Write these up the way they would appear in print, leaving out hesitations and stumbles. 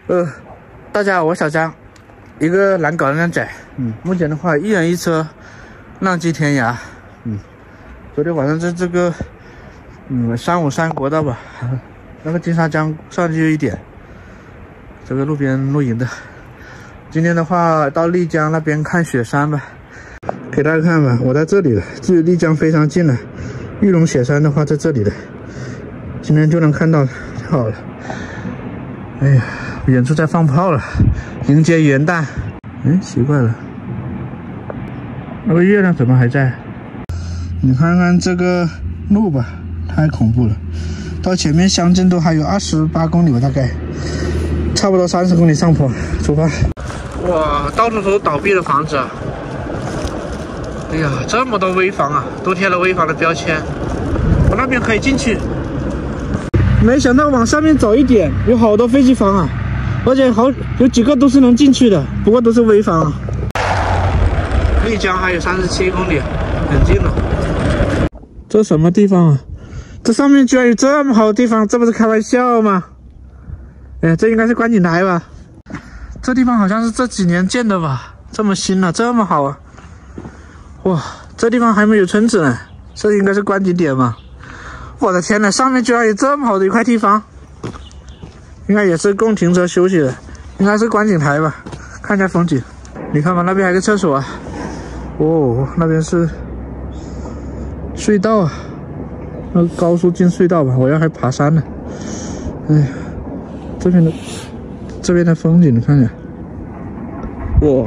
大家好，我小张，一个难搞的靓仔。目前的话，一人一车，浪迹天涯。昨天晚上在这个353国道吧，那个金沙江上去一点，这个路边露营的。今天的话，到丽江那边看雪山吧，给大家看吧。我在这里了，距丽江非常近了。玉龙雪山的话，在这里的，今天就能看到，太好了。哎呀，远处在放炮了，迎接元旦。奇怪了，那个月亮怎么还在？你看看这个路吧，太恐怖了。到前面乡镇都还有28公里吧，大概差不多30公里上坡，出发。哇，到处都是倒闭的房子啊！哎呀，这么多危房啊，都贴了危房的标签。我那边可以进去，没想到往上面走一点，有好多飞机房啊，而且有几个都是能进去的，不过都是危房啊。丽江还有37公里，很近了。这什么地方啊？这上面居然有这么好的地方，这不是开玩笑吗？这应该是观景台吧？这地方好像是这几年建的吧？这么新了，这么好啊！哇，这地方还没有村子呢，这应该是观景点嘛？我的天呐，上面居然有这么好的一块地方，应该也是供停车休息的，应该是观景台吧？看一下风景，你看吧，那边还有个厕所啊。哦，那边是隧道啊，那个高速进隧道吧，我要还爬山呢。哎呀，这边的风景你看看，哇，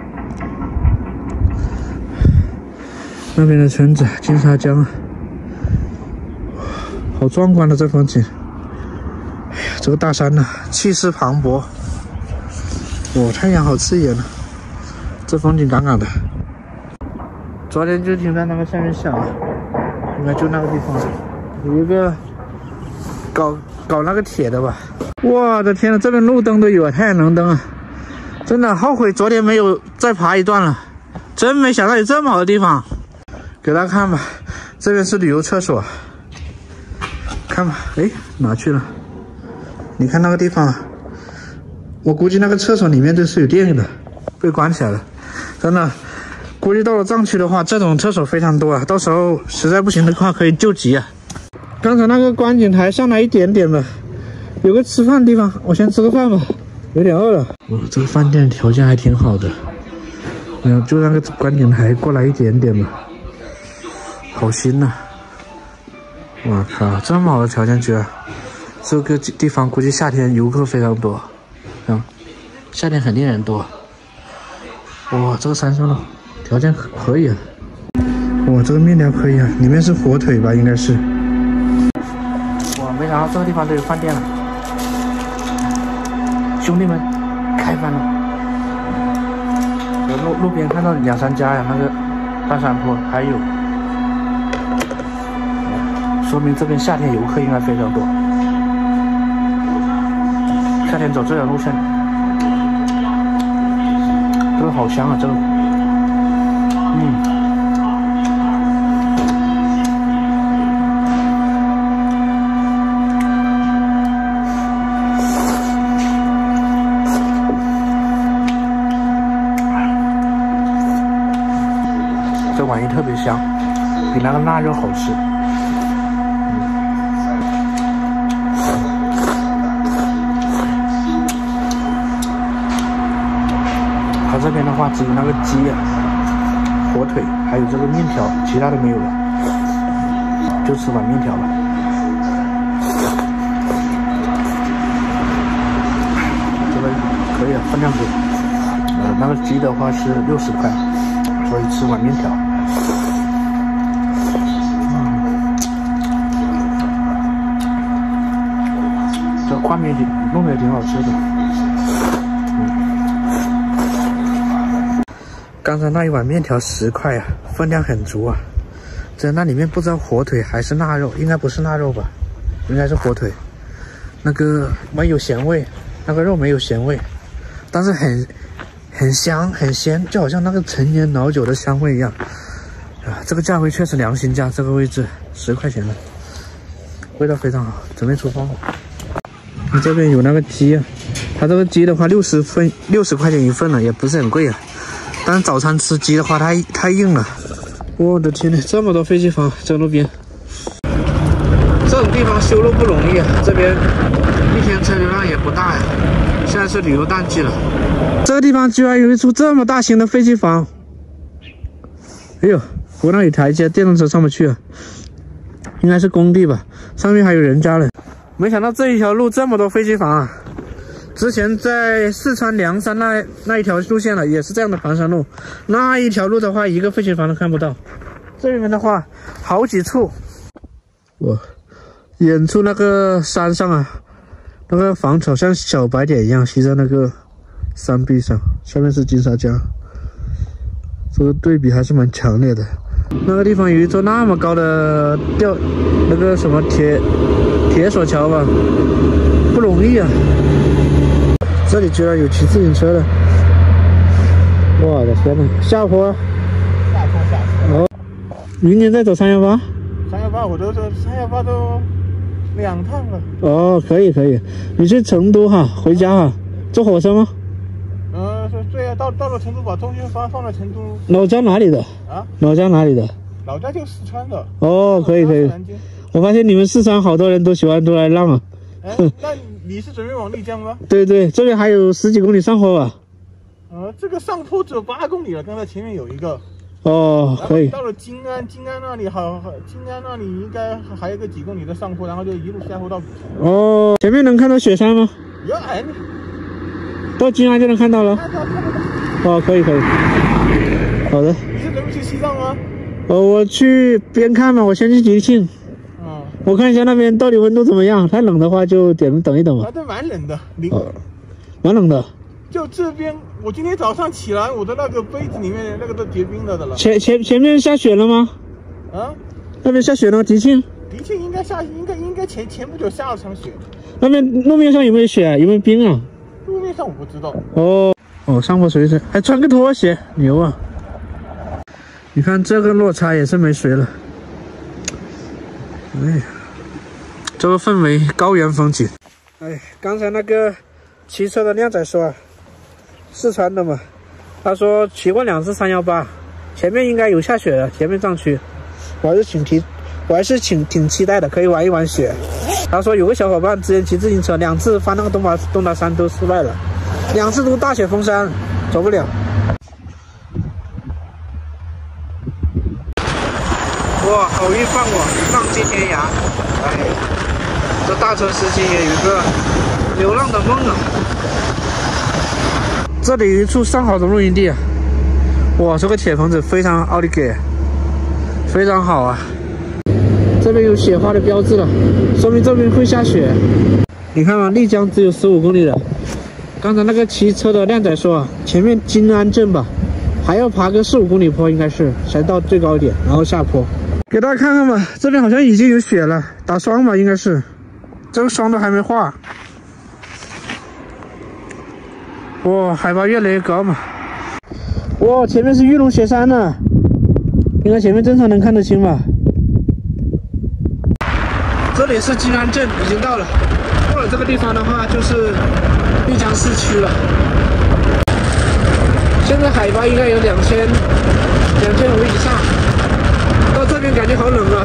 那边的村子金沙江啊，好壮观的这风景。哎呀，这个大山呐，气势磅礴。哇，太阳好刺眼了，这风景杠杠的。昨天就停在那个下面下，应该就那个地方有一个搞那个铁的吧。我的天呐，这边路灯都有啊，太阳能灯啊！真的后悔昨天没有再爬一段了，真没想到有这么好的地方。给大家看吧，这边是旅游厕所，看吧，哪去了？你看那个地方啊，我估计那个厕所里面都是有电的，被关起来了，真的。估计到了藏区的话，这种厕所非常多啊，到时候实在不行的话可以救急啊。刚才那个观景台上来一点点吧，有个吃饭的地方，我先吃个饭吧，有点饿了。这个饭店条件还挺好的，就那个观景台过来一点点吧，好新呐！我靠，这么好的条件居然，这个地方估计夏天游客非常多，夏天肯定人多。哇，这个山上的条件可以啊！哇，这个面条可以啊，里面是火腿吧，应该是。哇，没想到这个地方都有饭店了，兄弟们开饭了！路边看到2、3家呀，那个大山坡还有，说明这边夏天游客应该非常多。夏天走这条路线，这个好香啊，这个。这玩意特别香，比那个腊肉好吃。它这边的话只有那个鸡啊、火腿，还有这个面条，其他的没有了，就吃碗面条吧。这个可以啊，分量可以。那个鸡的话是60块，所以吃碗面条。这宽面弄得也挺好吃的。刚才那一碗面条10块啊，分量很足啊。那里面不知道火腿还是腊肉，应该不是腊肉吧，应该是火腿。那个没有咸味，那个肉没有咸味，但是很香很鲜，就好像那个陈年老酒的香味一样。这个价位确实良心价，这个位置10块钱了，味道非常好，准备出发了。这边有那个鸡啊， 它这个鸡的话60块钱一份了，也不是很贵啊。但是早餐吃鸡的话太硬了。我的天呐，这么多飞机房在路边，这种地方修路不容易啊。这边一天车流量也不大呀。现在是旅游淡季了，这个地方居然有一处这么大型的飞机房。哎呦，我那里台阶，电动车上不去啊。应该是工地吧，上面还有人家呢。没想到这一条路这么多飞机房啊！之前在四川凉山那一条路线了，也是这样的盘山路。那一条路的话，一个飞机房都看不到。这边的话，好几处。哇，远处那个山上啊，那个房草像小白点一样吸在那个山壁上，下面是金沙江，这个对比还是蛮强烈的。那个地方有一座那么高的那个什么铁索桥吧，不容易啊。这里居然有骑自行车的，我的天呐，下坡。哦，明年再走318。 318我都318都2趟了。 哦，可以，你去成都哈，回家哈，坐火车吗？ 对啊，到了成都把东西放在成都。 老家哪里的？啊？老家哪里的？ 老家就四川的。 哦，可以。我发现你们四川好多人都喜欢都来浪啊。 那你是准备往丽江吗？ 对，这边还有10几公里上坡吧？ 这个上坡只有8公里了，刚才前面有一个。 哦，可以。 到了金安那里金安那里应该还有个几公里的上坡，然后就一路下坡到。 哦，前面能看到雪山吗？ 有到金安就能看到了。哦，可以。好的。 你是准备去西藏吗？ 我去边看嘛，我先去吉庆。我看一下那边到底温度怎么样，太冷的话就等一等吧。 这蛮冷的， 蛮冷的。 就这边，我今天早上起来，我的那个杯子里面那个都结冰了的了。 前面下雪了吗？啊？那边下雪了吗？吉庆应该前不久下了场雪。 那边路面上有没有雪啊？有没有冰啊？ 路面上我不知道。 哦，上坡水还穿个拖鞋，牛啊！你看这个落差也是没水了。哎呀，这个氛围，高原风景。哎，刚才那个骑车的靓仔说啊，四川的嘛，他说骑过2次318，前面应该有下雪的，前面藏区，我还是挺期待的，可以玩一玩雪。他说有个小伙伴之前骑自行车2次翻那个东达山都失败了，2次都大雪封山，走不了。哇，好运放我，浪迹天涯。哎，这大车司机也有一个流浪的梦啊。这里有一处上好的露营地啊，哇，这个铁棚子非常奥利给，非常好啊。这边有雪花的标志了，说明这边会下雪。你看嘛，丽江只有15公里了。刚才那个骑车的靓仔说啊，前面金安镇吧，还要爬个4、5公里坡，应该是才到最高点，然后下坡。给大家看看吧，这边好像已经有雪了，打霜吧，应该是，这个霜都还没化。哇，海拔越来越高嘛。哇，前面是玉龙雪山呢，应该前面正常能看得清吧。这里是金安镇，已经到了。过了这个地方的话，就是丽江市区了。现在海拔应该有2500以上。到这边感觉好冷啊！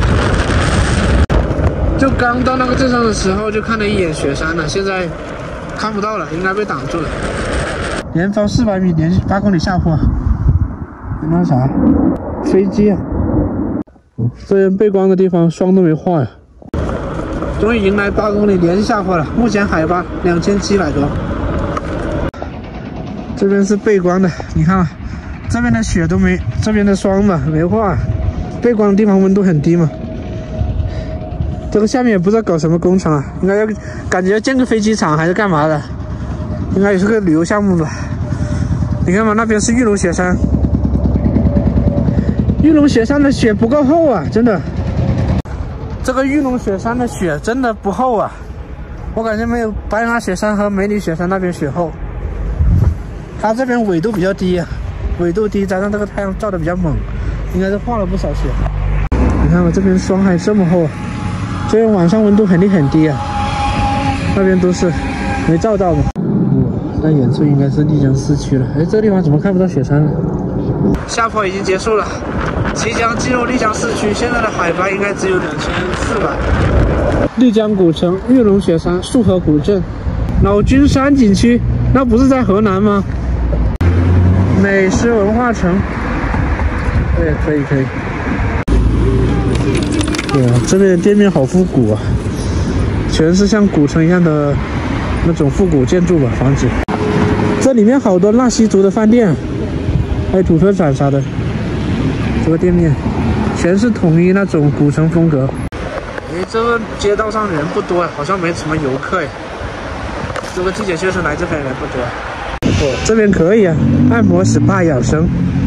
就刚到那个镇上的时候，就看了一眼雪山了，现在看不到了，应该被挡住了。连方400米，连续8公里下坡。那啥，飞机啊！这边背光的地方霜都没化呀。终于迎来8公里连续下坡了，目前海拔2700多。这边是背光的，你看啊，这边的雪都没，这边的霜吧没化。背光的地方温度很低嘛，这个下面也不知道搞什么工程啊，应该感觉要建个飞机场还是干嘛的，应该也是个旅游项目吧。你看嘛，那边是玉龙雪山，玉龙雪山的雪不够厚啊，真的。这个玉龙雪山的雪真的不厚啊，我感觉没有白马雪山和梅里雪山那边雪厚。它这边纬度比较低啊，纬度低加上这个太阳照的比较猛。应该是化了不少雪，你看吧，这边霜还这么厚啊！这边晚上温度肯定很低啊，那边都是没照到嘛。哇， 那远处应该是丽江市区了。哎，这个地方怎么看不到雪山了？下坡已经结束了，即将进入丽江市区。现在的海拔应该只有2400。丽江古城、玉龙雪山、束河古镇、老君山景区，那不是在河南吗？美食文化城，对，可以。哇，这边店面好复古啊，全是像古城一样的那种复古建筑吧，房子。这里面好多纳西族的饭店，还有土特产啥的。这个店面全是统一那种古城风格。哎，这个街道上人不多，好像没什么游客哎。这个季节确实来这边人不多。哦，这边可以啊，按摩、SPA、养生。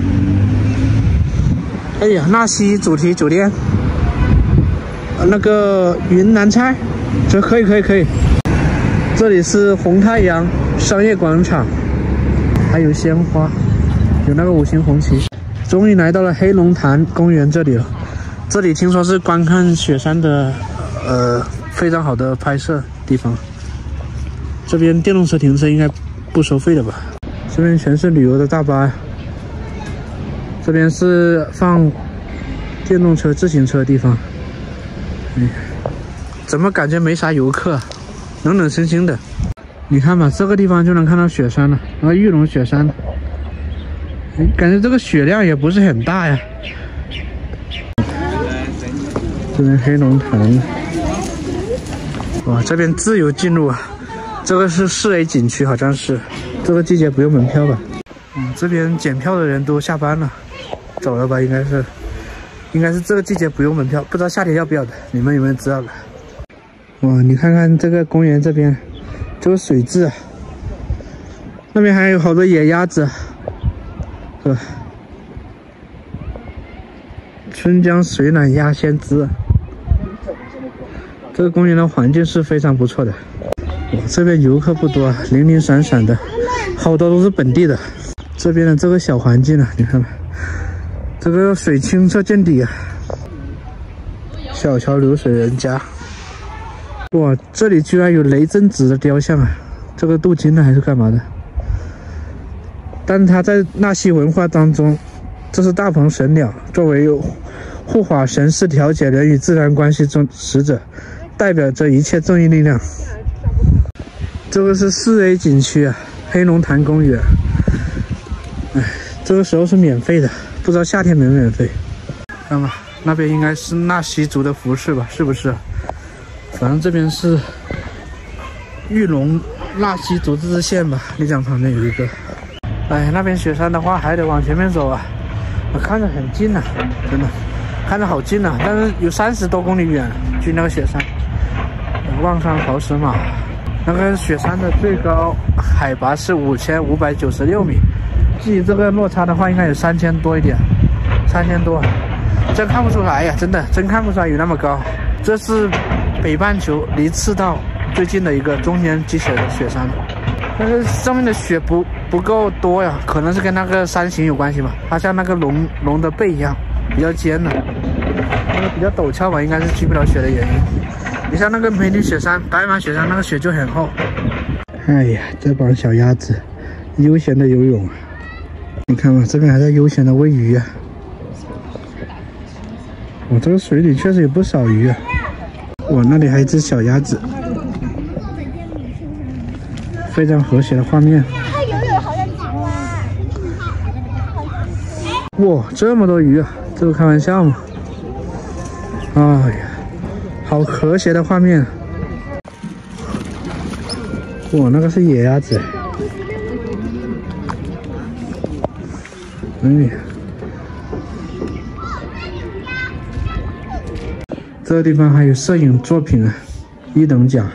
哎呀，纳西主题酒店，那个云南菜，这可以。这里是红太阳商业广场，还有鲜花，有那个5星红旗。终于来到了黑龙潭公园这里了。这里听说是观看雪山的非常好的拍摄地方。这边电动车停车应该不收费的吧？这边全是旅游的大巴。这边是放电动车、自行车的地方。怎么感觉没啥游客？冷冷清清的。你看吧，这个地方就能看到雪山了，然后玉龙雪山。感觉这个雪量也不是很大呀。这边黑龙潭，哇，这边自由进入啊。这个是4A 景区，好像是。这个季节不用门票吧？这边检票的人都下班了，走了吧？应该是这个季节不用门票，不知道夏天要不要的，你们有没有知道的？哇，你看看这个公园这边，这个水质啊，那边还有好多野鸭子。春江水暖鸭先知。这个公园的环境是非常不错的。这边游客不多，零零散散的，好多都是本地的。这边的这个小环境啊，你看吧，这个水清澈见底啊。小桥流水人家。哇，这里居然有雷震子的雕像啊！这个镀金的还是干嘛的？但它在纳西文化当中，这是大鹏神鸟，作为护法神，是调解人与自然关系中使者，代表着一切正义力量。这个是4A 景区啊，黑龙潭公园。这个时候是免费的，不知道夏天免不免费。看吧，那边应该是纳西族的服饰吧？是不是？反正这边是玉龙纳西族自治县吧，丽江旁边有一个。哎，那边雪山的话还得往前面走啊，我看着很近啊，真的看着好近啊，但是有30多公里远，距那个雪山。望山陶石马，那个雪山的最高海拔是5596米，距这个落差的话应该有3000多一点，3000多，真看不出来呀，真看不出来有那么高。这是北半球离赤道最近的一个中年积雪的雪山，但是上面的雪不够多呀，可能是跟那个山形有关系吧。它像那个龙的背一样，比较尖的，那个比较陡峭吧，应该是积不了雪的原因。你像那个梅里雪山、白马雪山，那个雪就很厚。哎呀，这帮小鸭子悠闲的游泳啊！你看嘛，这边还在悠闲的喂鱼啊。我这个水里确实有不少鱼啊。哇，那里还有一只小鸭子，非常和谐的画面。 它游泳好像长啊！ 哇，这么多鱼啊！这不开玩笑吗？哎呀，好和谐的画面。哇，那个是野鸭子。哎呀，这个地方还有摄影作品啊，1等奖。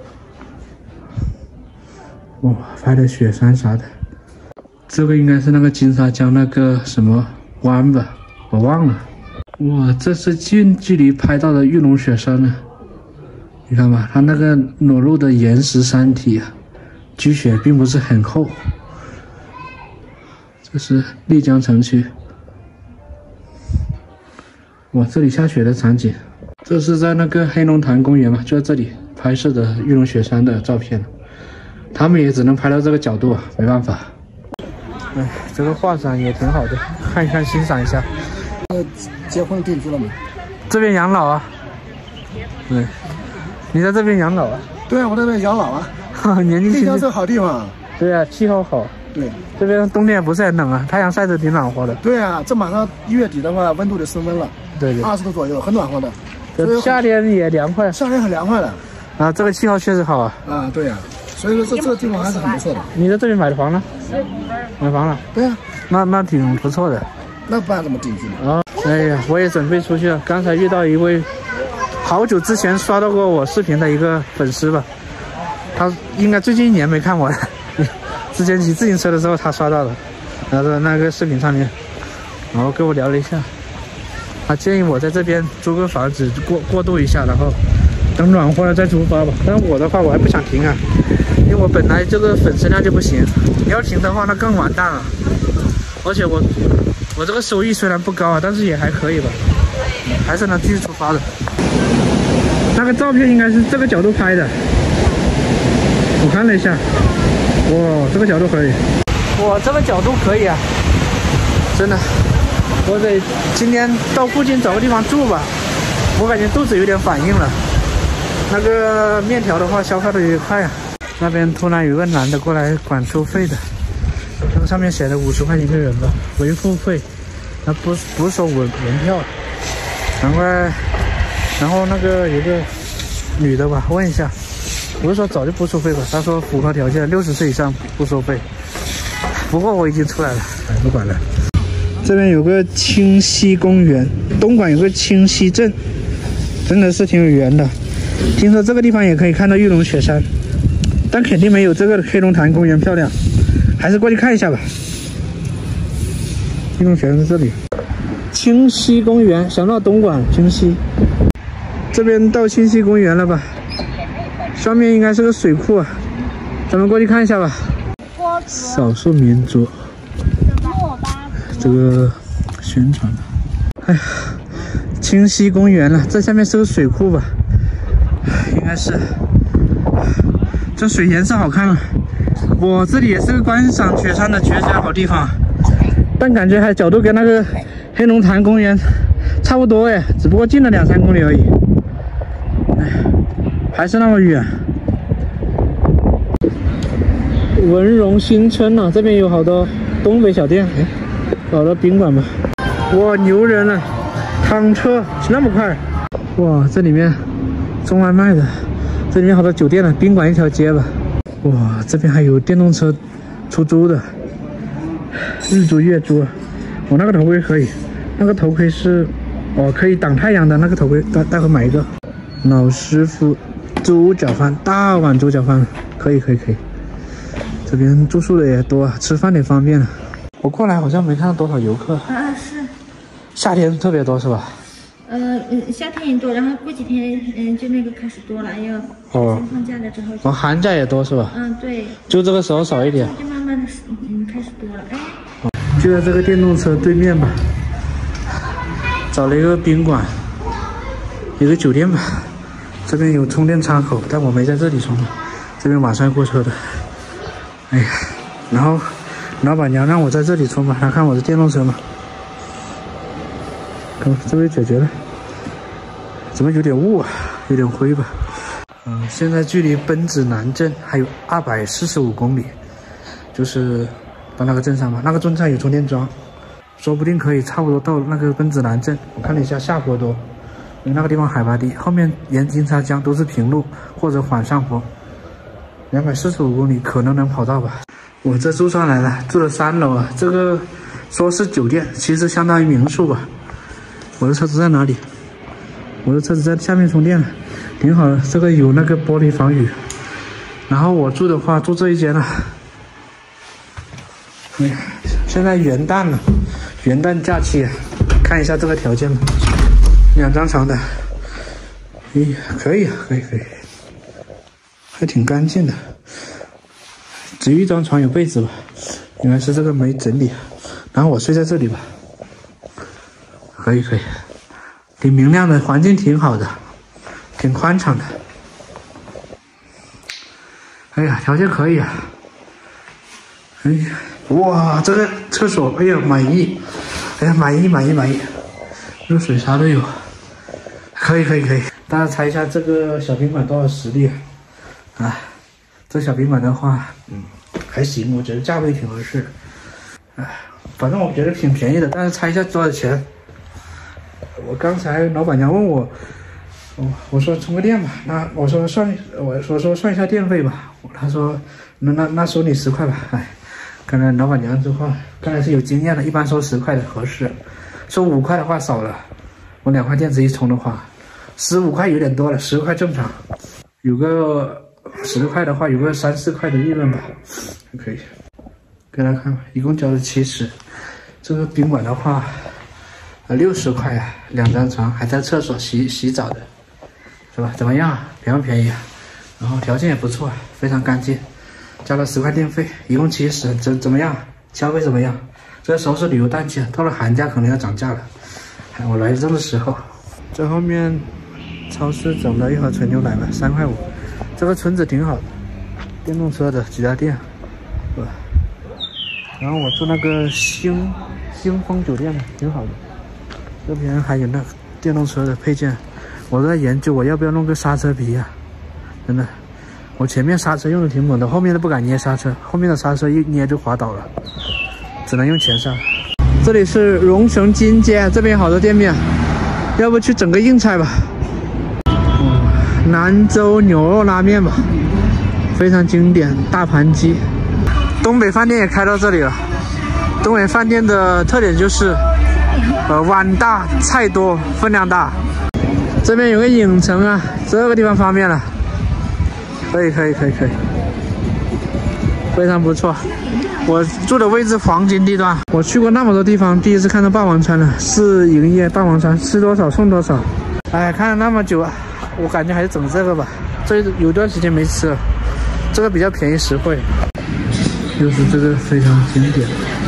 哇，拍的雪山啥的。这个应该是那个金沙江那个什么湾吧，我忘了。哇，这是近距离拍到的玉龙雪山呢。你看吧，它那个裸露的岩石山体啊，积雪并不是很厚。这是丽江城区。哇，这里下雪的场景。这是在那个黑龙潭公园嘛，就在这里拍摄的玉龙雪山的照片。 他们也只能拍到这个角度，没办法。哎，这个画展也挺好的，看一看，欣赏一下。 结婚定居了吗？ 这边养老啊？对，你在这边养老啊？ 对啊，我在这边养老啊。 年轻轻。 晋江是个好地方。 对啊，气候好。 对， 这边冬天也不是很冷啊，太阳晒得挺暖和的。 对啊，这马上1月底的话，温度就升温了。对对，20度左右，很暖和的。 夏天也凉快。夏天很凉快的。 啊，这个气候确实好啊。 啊，对呀、所以说这个地方还是很不错的。 你在这边买的房了？买房了？ 对啊， 那挺不错的。 那不然怎么定居呢？ 啊，哎呀，我也准备出去了。刚才遇到一位好久之前刷到过我视频的一个粉丝吧，他应该最近1年没看我了。之前骑自行车的时候他刷到了，然后那个视频上面，然后跟我聊了一下，他建议我在这边租个房子过渡一下，然后等暖和了再出发吧。但是我的话我还不想停啊，因为我本来这个粉丝量就不行，你要停的话那更完蛋了。而且我这个收益虽然不高啊，但是也还可以吧，还是能继续出发的。那个照片应该是这个角度拍的，我看了一下，哇，这个角度可以，哇，这个角度可以啊，真的。我得今天到附近找个地方住吧，我感觉肚子有点反应了。那个面条的话消化的有点快啊。那边突然有个男的过来管收费的，那个上面写的50块钱一个人吧，为付费，他不是收门票。然后那个有个女的吧，问一下，我是说早就不收费吧，他说符合条件，60岁以上不收费。不过我已经出来了，哎，不管了。这边有个清溪公园，东莞有个清溪镇，真的是挺有缘的。听说这个地方也可以看到玉龙雪山，但肯定没有这个黑龙潭公园漂亮，还是过去看一下吧。玉龙雪山在这里，清溪公园，想到东莞清溪。这边到清溪公园了吧？上面应该是个水库啊，咱们过去看一下吧。少数民族。这个宣传的，哎呀，清溪公园了，这下面是个水库吧？应该是，这水颜色好看啊！我这里也是个观赏雪山的绝佳好地方，但感觉还角度跟那个黑龙潭公园差不多哎，只不过近了2、3公里而已。哎，还是那么远。文荣新村啊，这边有好多东北小店，哎。搞到宾馆吧，哇，牛人了，汤车那么快，哇，这里面送外卖的，这里面好多酒店了，宾馆一条街吧，哇，这边还有电动车出租的，日租月租，我那个头盔可以，那个头盔是可以挡太阳的那个头盔，待会买一个。老师傅猪脚饭，大碗猪脚饭，可以。这边住宿的也多，吃饭也方便了。我过来好像没看到多少游客。 是。 夏天特别多是吧？ 夏天也多，然后过几天就那个开始多了，要放假了之后。 寒假也多是吧？ 对。 就这个时候少一点。 就慢慢的开始多了，哎。 就在这个电动车对面吧，找了一个宾馆，一个酒店吧。这边有充电插口，但我没在这里充，这边晚上要过车的。哎呀，然后。老板娘让我在这里充吧，她看我是电动车嘛。看这边解决了，怎么有点雾啊，有点灰吧。现在距离奔子南镇还有245公里，就是到那个镇上吧。那个镇上有充电桩，说不定可以差不多到那个奔子南镇。我看了一下下坡多，因为那个地方海拔低，后面沿金沙江都是平路或者缓上坡。245公里可能跑到吧。我这住上来了，住了3楼啊。这个说是酒店，其实相当于民宿吧。我的车子在哪里？我的车子在下面充电了，挺好的。这个有那个玻璃防雨。然后我住的话，住这一间了。哎呀，现在元旦了，元旦假期，看一下这个条件吧。2张床的，可以，还挺干净的。只有1张床有被子吧，应该是这个没整理，然后我睡在这里吧，可以，挺明亮的，环境挺好的，挺宽敞的。 哎呀，条件可以啊。哎呀，哇，这个厕所，哎呀，满意。哎呀，满意。热水啥都有，可以。大家猜一下这个小宾馆多少实力啊？这小宾馆的话，还行，我觉得价位挺合适。哎，反正我觉得挺便宜的，但是猜一下多少钱？我刚才老板娘问我。我说充个电吧，我说算一下电费吧，他说那收你10块吧，哎，看来老板娘这话看来是有经验的，一般收10块的合适，收5块的话少了，我2块电池一充的话，15块有点多了，10块正常，有个10块的话有个3、4块的利润吧，可以，给大家看吧，一共交了70，这个宾馆的话，60块啊，2张床，还带厕所洗澡的。是吧？怎么样？便不便宜啊？然后条件也不错，非常干净，交了10块电费，一共70，怎么样？消费怎么样？这时候是旅游淡季，到了寒假可能要涨价了。我来这个时候，这后面超市整了一盒纯牛奶吧，3块5。这个村子挺好的，电动车的几家店，是吧？然后我住那个星峰酒店的，挺好的。这边还有那电动车的配件。我在研究我要不要弄个刹车皮啊，真的，我前面刹车用的挺猛的，后面都不敢捏刹车，后面的刹车一捏就滑倒了，只能用前刹。这里是荣城金街，这边好多店面，要不去整个硬菜吧？兰州牛肉拉面吧，非常经典，大盘鸡。东北饭店也开到这里了。东北饭店的特点就是，碗大菜多，分量大。这边有个影城啊，这个地方方便了，可以，非常不错。我住的位置黄金地段，我去过那么多地方，第一次看到霸王餐了，试营业霸王餐，吃多少送多少。哎，看了那么久啊，我感觉还是整这个吧，这有段时间没吃了，这个比较便宜实惠。又是这个非常经典，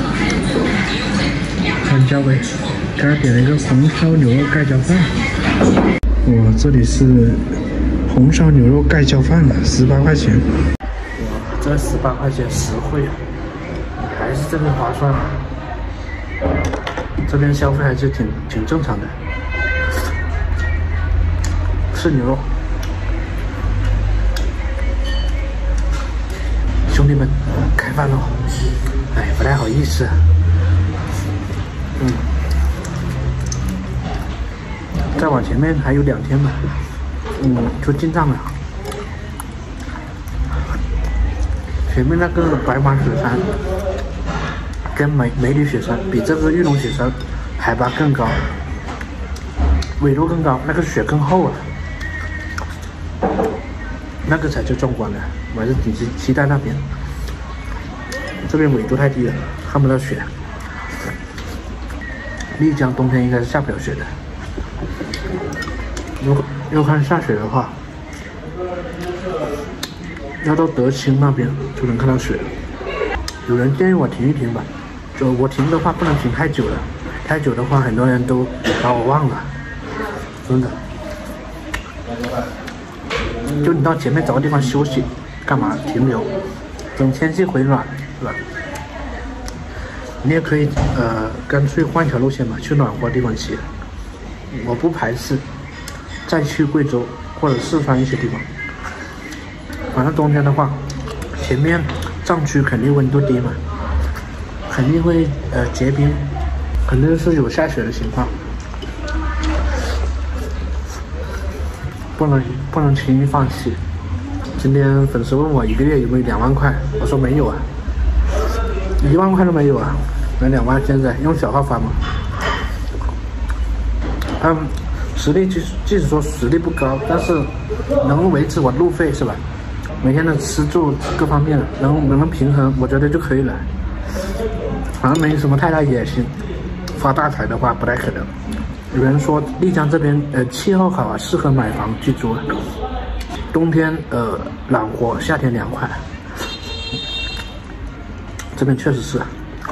看价位，刚才点了一个红烧牛肉盖浇饭。哇，这里是红烧牛肉盖浇饭的，18块钱。哇，这18块钱实惠啊，还是这边划算。这边消费还是挺正常的。吃牛肉，兄弟们，开饭喽！哎，不太好意思。再往前面还有2天吧，就进账了。前面那个白马雪山跟梅里雪山比，这个玉龙雪山海拔更高，纬度更高，那个雪更厚啊，那个才叫壮观呢。我还是挺期待那边，这边纬度太低了，看不到雪。丽江冬天应该是下不了雪的。如果要看下雪的话，要到德清那边就能看到雪了。有人建议我停一停吧，就我停的话不能停太久了，太久的话很多人都把我忘了，真的。就你到前面找个地方休息，干嘛停留？等天气回暖，是吧？你也可以干脆换一条路线嘛，去暖和的地方骑。我不排斥再去贵州或者四川一些地方。反正冬天的话，前面藏区肯定温度低嘛，肯定会结冰，肯定是有下雪的情况，不能轻易放弃。今天粉丝问我1个月有没有2万块，我说没有啊，1万块都没有啊，那2万现在用小号发吗？实力即使说实力不高，但是能维持我路费是吧？每天的吃住各方面能平衡，我觉得就可以了。反正没什么太大野心，发大财的话不太可能。有人说丽江这边气候好啊，适合买房居住，冬天暖和，夏天凉快。这边确实是，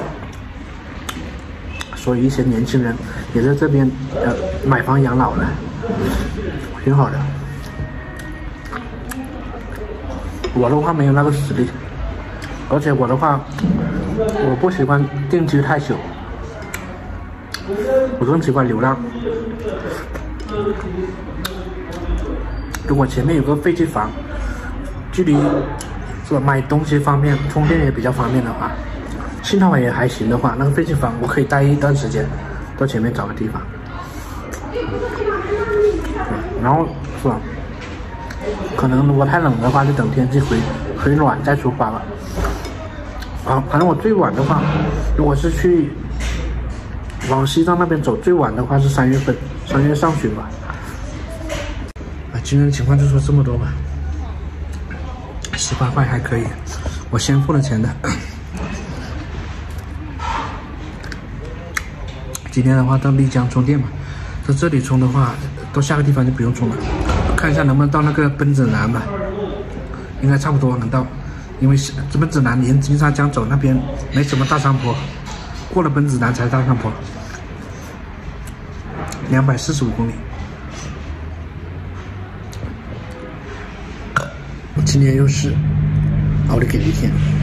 所以一些年轻人也在这边买房养老了，挺好的。 我的话没有那个实力，而且我的话，我不喜欢定居太久，我更喜欢流浪。如果前面有个废弃房，距离是吧买东西方便，充电也比较方便的话，信号也还行的话，那个废弃房我可以待一段时间，到前面找个地方。然后是吧？可能如果太冷的话，就等天气回暖再出发吧。啊，反正我最晚的话，如果是去往西藏那边走，最晚的话是3月份，3月上旬吧。今天的情况就说这么多吧，18块还可以，我先付了钱的。今天的话到丽江充电嘛，在这里充的话，到下个地方就不用充了。看一下能不能到那个奔子南吧，应该差不多能到，因为这奔子南沿金沙江走那边没什么大山坡，过了奔子南才大山坡，245公里。今天又是熬的给一天。